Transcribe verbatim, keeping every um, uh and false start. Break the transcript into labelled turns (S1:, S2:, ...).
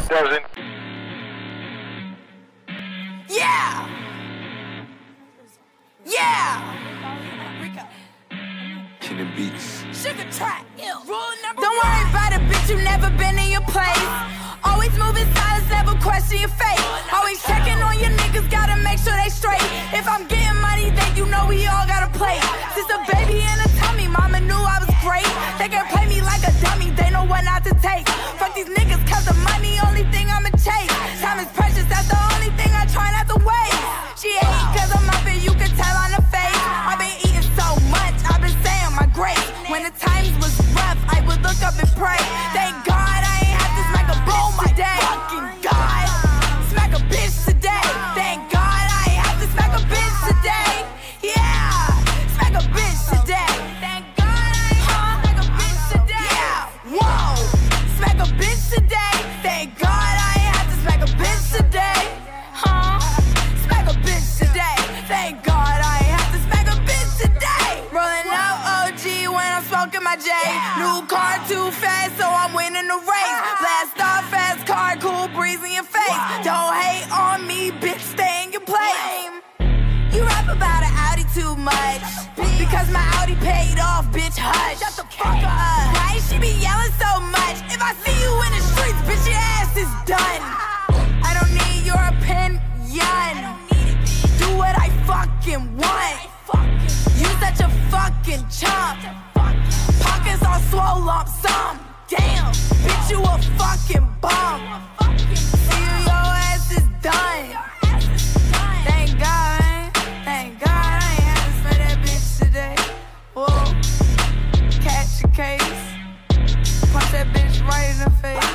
S1: doesn't.
S2: Yeah! Yeah!
S3: Killing beats.
S2: Sugar track. Don't worry about it, bitch, you never been in your place. Always moving silence, never question your fate. Always checking on your niggas, gotta make sure they straight. If I'm getting money, then you know we all gotta play. Since a baby in a tummy, mama knew I was great. They can play me like a dummy, they know what not to take. Fuck these niggas, cause the money, only thing I'ma chase. Time is precious, that's the only thing I try not to waste. She hate cause I'm up and you can tell on the face. I've been eating so much, I've been saying my grace. When the times was rough, I would look up and pray. Thank God I ain't have to smack a bitch today. Fucking God, smack a bitch today. Thank God I ain't have to smack a bitch today. Yeah, smack a bitch today. Thank God I ain't have to smack a bitch today. Yeah, whoa, smack a bitch today. Thank God I ain't have to smack a bitch today. Huh? Smack a bitch today. Thank God I ain't have to smack a bitch today. Rolling out O G when I'm smoking my J. New car too fast, so I'm winning the race. Blast off fast car, cool breeze in your face. Don't hate on me, bitch, stay in your place. You rap about an Audi too much, because my Audi paid off, bitch, hush. Shut the fuck up. Why she be yelling so much? If I see you in the streets, bitch, your ass is done. I don't need your opinion. Do what I fucking want. You such a fucking chump. Pockets all swole lump sum. Damn, bitch, you a fucking bum. See you, your ass is done. Thank God, thank God I ain't had to spend that bitch today. Whoa, catch a case, punch that bitch right in the face.